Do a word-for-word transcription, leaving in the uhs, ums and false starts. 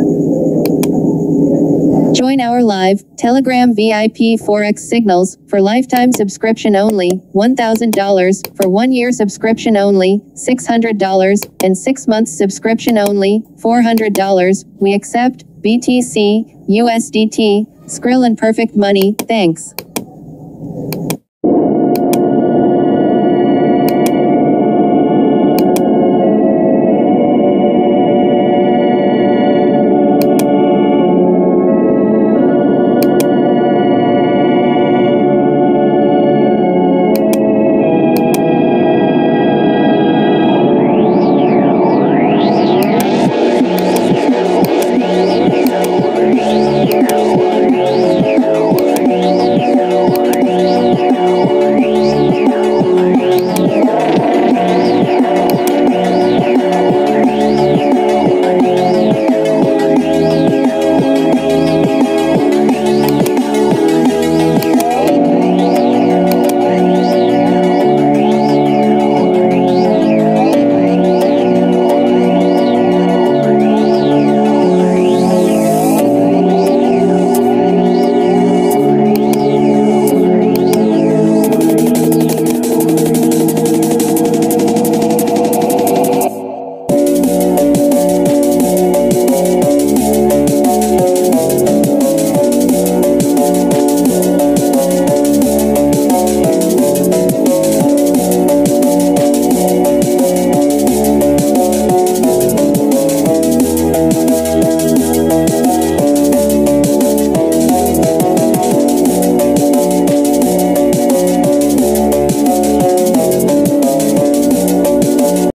Join our live Telegram V I P Forex signals for lifetime subscription only, one thousand dollars, for one year subscription only, six hundred dollars, and six months subscription only, four hundred dollars. We accept B T C, U S D T, Skrill and Perfect Money. Thanks.